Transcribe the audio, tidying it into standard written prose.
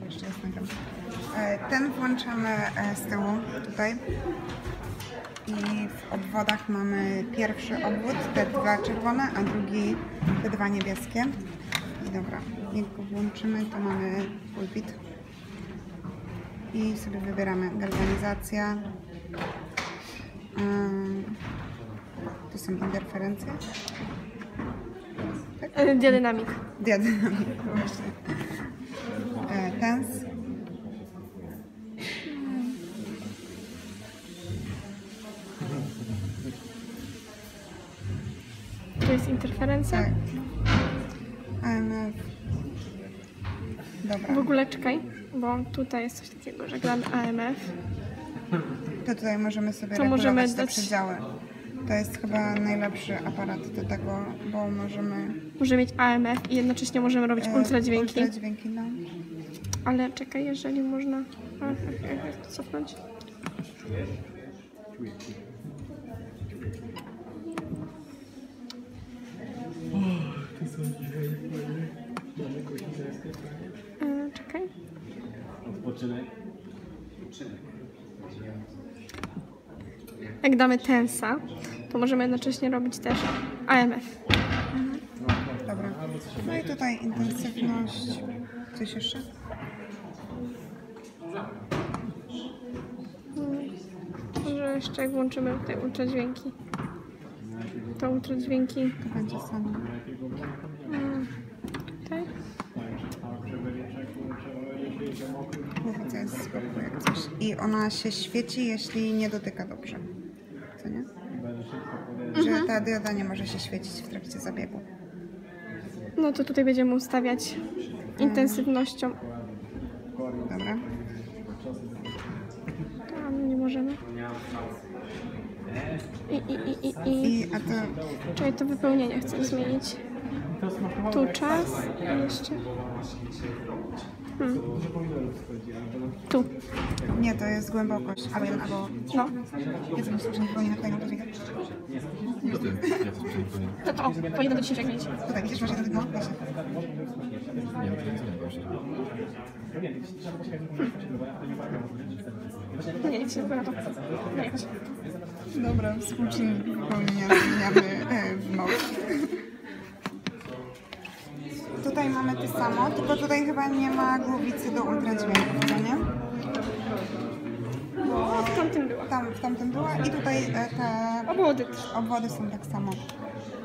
jeszcze jest nagram. Ten włączamy z tyłu tutaj. I w obwodach mamy pierwszy obwód, te dwa czerwone, a drugi te dwa niebieskie. I dobra, jak go włączymy, to mamy pulpit. I sobie wybieramy galwanizacja. Tu są interferencje. Tak? Diadynamik. Diadynamik, właśnie. Tens. To jest interferencja. Tak. AMF. Dobra. W ogóle czekaj, bo tutaj jest coś takiego, że gram AMF. To tutaj możemy sobie To regulować możemy te dać... przedziały. To jest chyba najlepszy aparat do tego, bo możemy... Możemy mieć AMF i jednocześnie możemy robić ultradźwięki. Ultradźwięki, no. Ale czekaj, jeżeli można... Jak to cofnąć? Czekaj. Odpoczynek. Jak damy tensa, to możemy jednocześnie robić też AMF. Dobra. No i tutaj intensywność. Coś jeszcze? Może jeszcze jak włączymy te ultradźwięki. To ultradźwięki To będzie samo. tutaj. Mów, co jest z boku, jak coś. I ona się świeci, jeśli nie dotyka dobrze. Co nie? Że ta dioda nie może się świecić w trakcie zabiegu. No to tutaj będziemy ustawiać intensywnością. Dobra. Tam nie możemy. I a to Czekaj, to wypełnienie chcę zmienić. Tu czas i jeszcze. Tu. nie, to jest głębokość. Albo No. jest myślę, że nie powinien tutaj użyć. To po 1 do 10 jak mieć. Tutaj widzisz, masz jeden dno? No nie, nic się nie na to. No jechać. Dobra, współczynnik wypełnienia zmieniamy w małe. Tutaj mamy to samo, tylko tutaj chyba nie ma głowicy do ultradźwięków, no nie? No, w tamtym była. Tam w tamtym była i tutaj te Obwody też. obwody są tak samo.